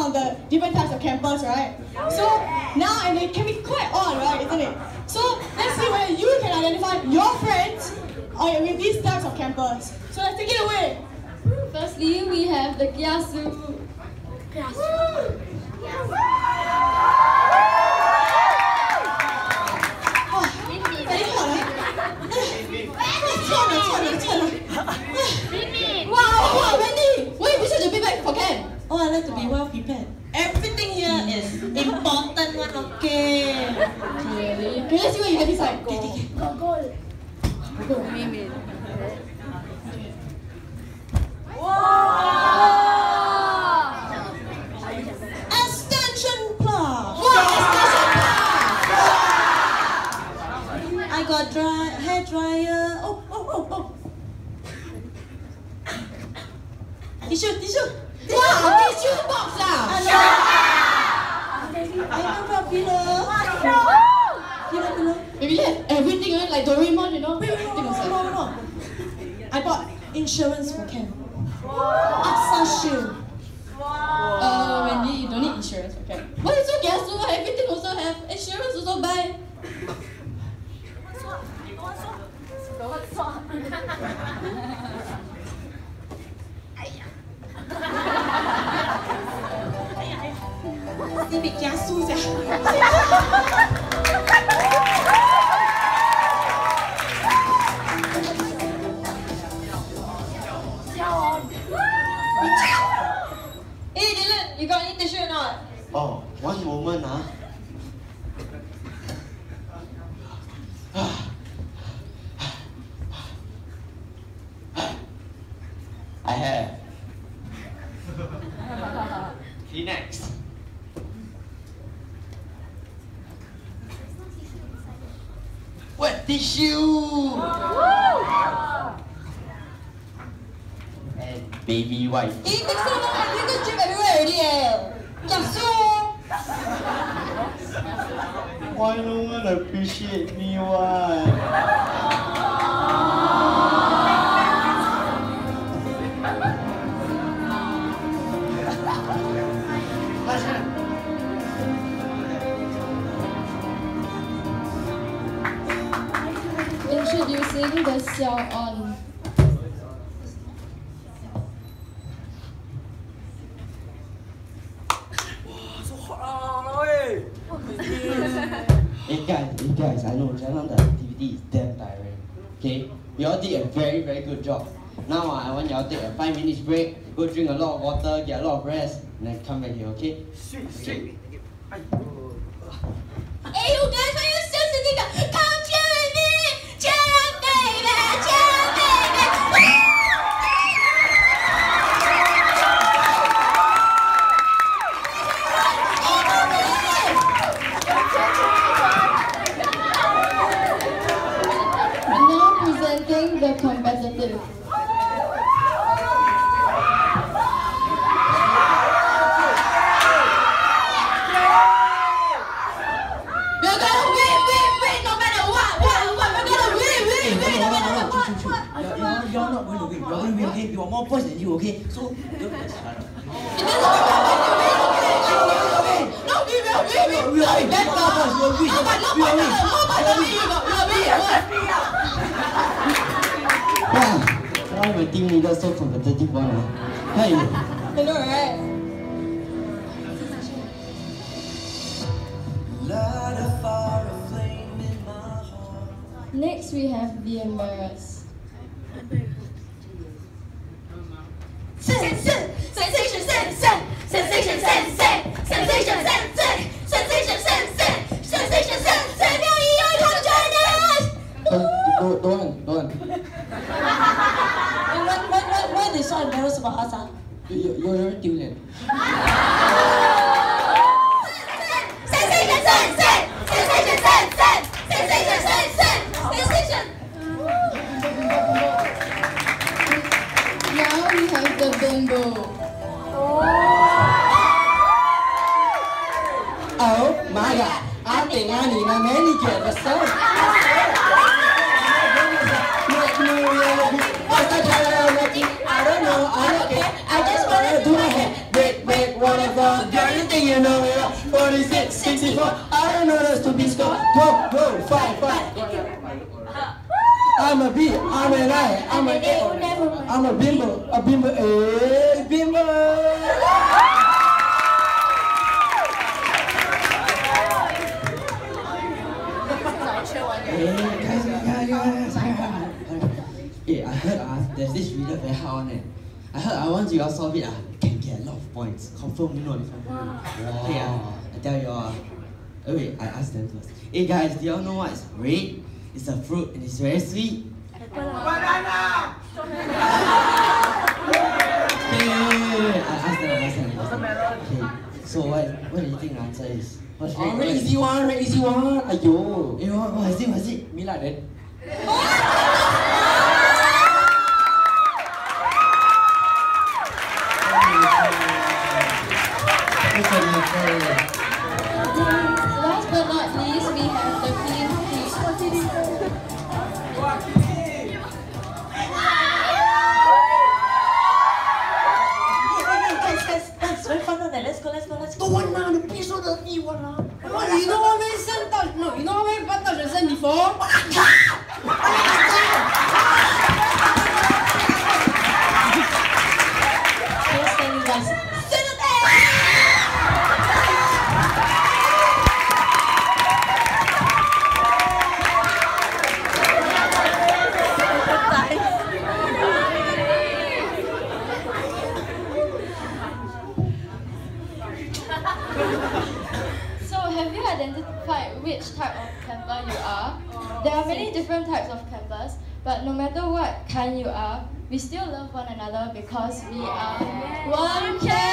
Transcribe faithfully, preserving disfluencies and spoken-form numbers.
on the different types of campers, right? So now, and it can be quite odd, right, isn't it? So let's see whether you can identify your friends or with these types of campers. So let's take it away. Firstly, we have the Kiasu. Kiasu. Wow, wow, Wendy! Why you such a big bag for Ken? Oh, I like to be well prepared. Everything here is important one, okay? Really? Okay, let's see what you get inside. Okay, okay. Go, go. Go, maybe. Wow! Extension plug! Wow, extension plug! I got dry hair dryer. Oh, oh, oh, oh. Tissue, tissue. Wow, tissue box ah! I have a pillow. Pillow, pillow. Maybe you have everything right? Like Doraemon, you know? Wait, wait, no, no, no, no. I bought insurance for Ken. AXA Shield. Uh, Wendy, you don't need insurance, okay? Why you so kiasu? Everything also have insurance also buy. Ni bị kiasu sia. Hey Dylan, you got any tissue or not? Oh, one moment, huh? I have. Kleenex. Wet tissue. And baby wipe. Hey, next time I you can drip everywhere already eh. Kiasu! Why no one appreciate me? Why? Introducing the Xiao On. Hey guys, hey guys, I know Jalan the activity is damn tiring. Okay? You all did a very, very good job. Now uh, I want you all to take a five minutes break, go drink a lot of water, get a lot of rest, and then come back here, okay? Sweet, sweet. Hey you guys, why are you still sitting there? Come cheer with me! Cheer up baby! Cheer up baby! Now presenting the competitive. We're gonna win, win, win, no matter what, what, what, we're gonna win, win, win, no matter what, what, what. You're, you're not going to win. You're going to win, okay? You have more points than you, okay? So, don't just shut up. It doesn't matter. No, we will win, we will win. We will win. Let's go. We will win. No, but no, We will but win. no, but no, we will win. Wow, why my team leader so competitive one? Huh? Hey. I know, right? Light a fire, a flame in my heart. Next we have the embarrassed. Sen, sen, sensation, sen, sen, sensation, sen, sen, sensation, sen, sen, sensation, sen, sen, sensation, sen, sen. Now you come join us. Don't, don't, don't, don't. Why, why, why, why they so embarrassed about us? Ah? You, you, you're very Dylan. Sensation, sen, sen, sensation, sen, sen, sensation, sen, sen, sensation. Now we have the bimbo. Oh my god, I think I need a manicure myself. I don't know, I don't care. I just wanna do my hair. Break, break, whatever. score. I know the stupid score. Go, go, five, five. I'm a B, I'm an I, I'm an A, I'm a bimbo, a bimbo, a bimbo. Hey, guys, guys, guys, guys. Hey, I heard uh, there's this reader very hard on it. I heard uh, once you all solve it, uh, can get a lot of points. Confirm, you know this one. Wow. Hey, uh, I tell you all. Uh, oh wait, I asked them first. Hey guys, do y'all know what is red? It's a fruit and it's very sweet. Banana! Hey, I asked them, I asked them. Okay, so what, what do you think the answer is? What's red? Oh, very easy one, very easy one. Ayo. Hey, what, what is it, what is it? Mila then. Last but not least, we have the clean feet. Guys, guys, guys, very fun on that. Let's go, let's go, let's go. The one now, the piece of the E one now. Oh, you know how many sun touch? No, you know how many butt touch the sun before? Let's tell you guys. So, have you identified which type of camper you are? There are many different types of campers, but no matter what kind you are, we still love one another because we are one camp.